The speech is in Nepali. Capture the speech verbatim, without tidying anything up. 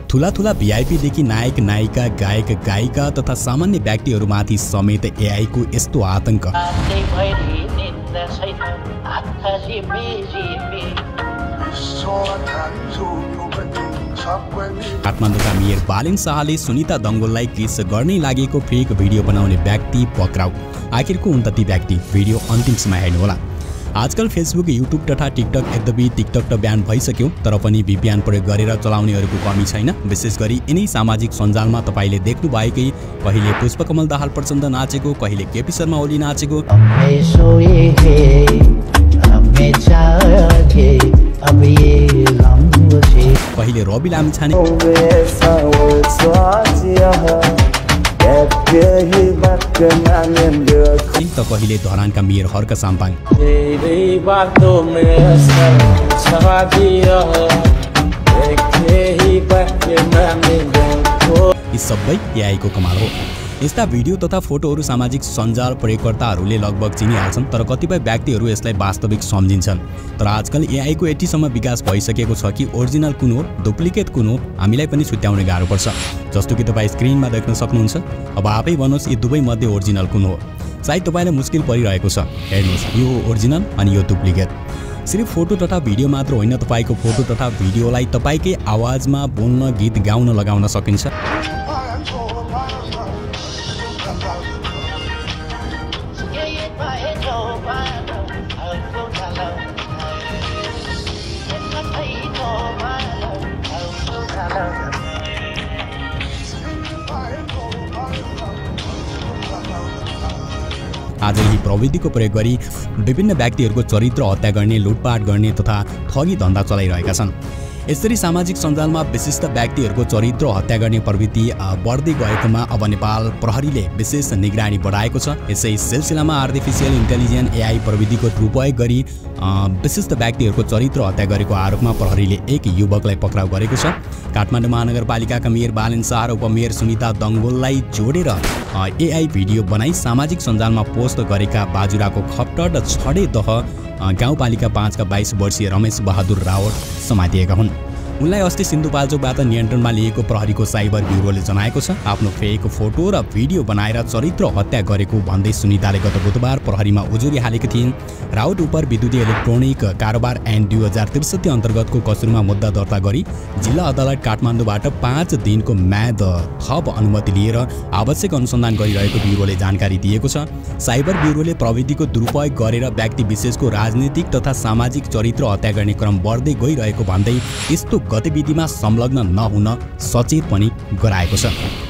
ठुला ठुला भिआइपी देखि नायक नायिका गायक गायिका तथा सामान्य व्यक्तिहरूमाथि समेत एआई को यस्तो आतंक। काठमाडौँका मेयर बालेन शाहले सुनिता दंगोललाई किस गर्नै लागेको फेक भिडियो बनाउने व्यक्ति पक्राउ। आखिर को हुन् त ती व्यक्ति? भिडियो अन्तिमसम्म हेर्नुहोला। आजकल फेसबुक, युट्युब तथा टिकटक, यद्यपि टिकटक त ब्यान भइसक्यो तर पनि भिपिएन प्रयोग गरेर चलाउनेहरूको कमी छैन। विशेष गरी यिनै सामाजिक सञ्जालमा तपाईले देख्नु भएकै कहिले पुष्पकमल दाहाल प्रचण्ड नाचेको, कहिले केपी शर्मा ओली नाचेको, कहिले रवि लामिछाने त कहिले धरानका मेयर हर्क साम्पाङ। यी सबै एआई को कमाल हो। यस्ता भिडियो तथा फोटोहरू सामाजिक सञ्जाल प्रयोगकर्ताहरूले लगभग चिनिहाल्छन् तर कतिपय व्यक्तिहरू यसलाई वास्तविक सम्झिन्छन्। तर आजकल एआई को यतिसम्म विकास भइसकेको छ कि ओरिजिनल कुन हो, डुप्लिकेट कुन हो हामीलाई पनि छुट्याउन गाह्रो पर्छ। जस्तो कि तपाईँ स्क्रिनमा देख्न सक्नुहुन्छ। अब आफै भन्नुहोस् यी दुवै मध्ये ओरिजिनल कुन हो? सायद तपाईँलाई मुस्किल परिरहेको छ। हेर्नुहोस्, यो हो ओरिजिनल अनि यो डुप्लिकेट। सिर्फ फोटो तथा भिडियो मात्र होइन, तपाईँको फोटो तथा भिडियोलाई तपाईँकै आवाजमा बोल्न, गीत गाउन लगाउन सकिन्छ। आज यही प्रविधिको प्रयोग गरी विभिन्न व्यक्तिहरूको चरित्र हत्या गर्ने, लुटपाट गर्ने तथा ठगी धन्दा चलाइरहेका छन्। यसरी सामाजिक सञ्जालमा विशिष्ट व्यक्तिहरूको चरित्र हत्या गर्ने प्रवृत्ति बढ्दै गएकोमा अब नेपाल प्रहरीले विशेष निगरानी बढाएको छ। यसै सिलसिलामा आर्टिफिसियल इन्टेलिजेन्स एआई प्रविधिको दुरुपयोग गरी विशिष्ट व्यक्तिहरूको चरित्र हत्या गरेको आरोपमा प्रहरीले एक युवकलाई पक्राउ गरेको छ। काठमाडौँ महानगरपालिकाका मेयर बालेन शाह र उपमेयर सुनिता दंगोललाई जोडेर एआई भिडियो बनाई सामाजिक सञ्जालमा पोस्ट गरेका बाजुराको खप्टड छडे दह गाउँपालिका पाँच का बाइस वर्षीय रमेश बहादुर रावत समातिएका हुन्। उनलाई अस्ति सिन्धुपाल्चोकबाट नियन्त्रणमा लिएको प्रहरीको साइबर ब्युरोले जनाएको छ। आफ्नो फेक फोटो र भिडियो बनाएर चरित्र हत्या गरेको भन्दै सुनिताले गत बुधबार प्रहरीमा उजुरी हालेकी थिइन्। राउत उपर विद्युतीय इलेक्ट्रोनिक कारोबार ऐन दुई हजार त्रिसठी अन्तर्गतको कसुरमा मुद्दा दर्ता गरी जिल्ला अदालत काठमाडौँबाट पाँच दिनको म्याद थप अनुमति लिएर आवश्यक अनुसन्धान गरिरहेको ब्युरोले जानकारी दिएको छ। साइबर ब्युरोले प्रविधिको दुरुपयोग गरेर व्यक्ति विशेषको राजनीतिक तथा सामाजिक चरित्र हत्या गर्ने क्रम बढ्दै गइरहेको भन्दै यस्तो गतिविधिमा संलग्न नहुन सचेत पनि गराएको छ।